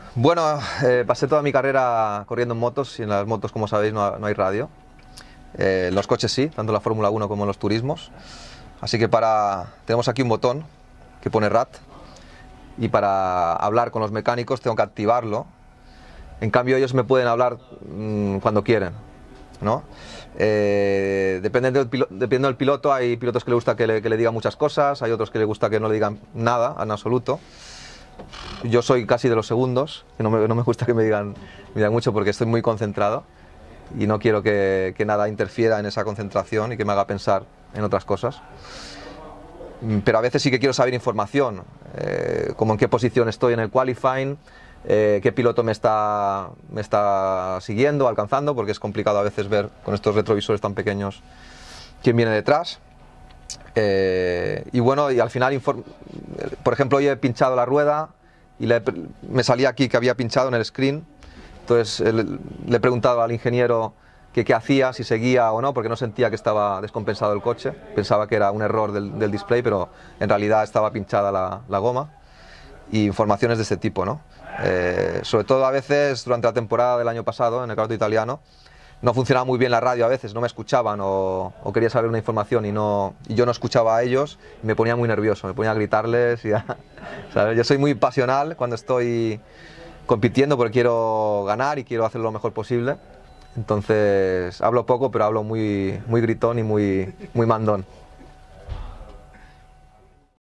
Bueno, pasé toda mi carrera corriendo en motos y en las motos, como sabéis, no hay radio. En los coches sí, tanto en la Fórmula 1 como en los turismos. Así que tenemos aquí un botón que pone RAT y para hablar con los mecánicos tengo que activarlo. En cambio ellos me pueden hablar cuando quieren, ¿no? Dependiendo del piloto, hay pilotos que le gusta que le digan muchas cosas, hay otros que le gusta que no le digan nada en absoluto. Yo soy casi de los segundos, que no me gusta que me digan mucho porque estoy muy concentrado y no quiero que nada interfiera en esa concentración y que me haga pensar en otras cosas. Pero a veces sí que quiero saber información, como en qué posición estoy en el qualifying, qué piloto me está siguiendo, alcanzando, porque es complicado a veces ver con estos retrovisores tan pequeños quién viene detrás. Y bueno, y al final, por ejemplo, hoy he pinchado la rueda y me salía aquí que había pinchado en el screen. Entonces le he preguntado al ingeniero que qué hacía, si seguía o no, porque no sentía que estaba descompensado el coche. Pensaba que era un error del display, pero en realidad estaba pinchada la goma. Y informaciones de este tipo, ¿no? Sobre todo a veces durante la temporada del año pasado en el campeonato italiano no funcionaba muy bien la radio, a veces no me escuchaban o quería saber una información y yo no escuchaba a ellos y me ponía muy nervioso, me ponía a gritarles ¿sabes? Yo soy muy pasional cuando estoy compitiendo porque quiero ganar y quiero hacerlo lo mejor posible. Entonces hablo poco, pero hablo muy gritón y muy mandón.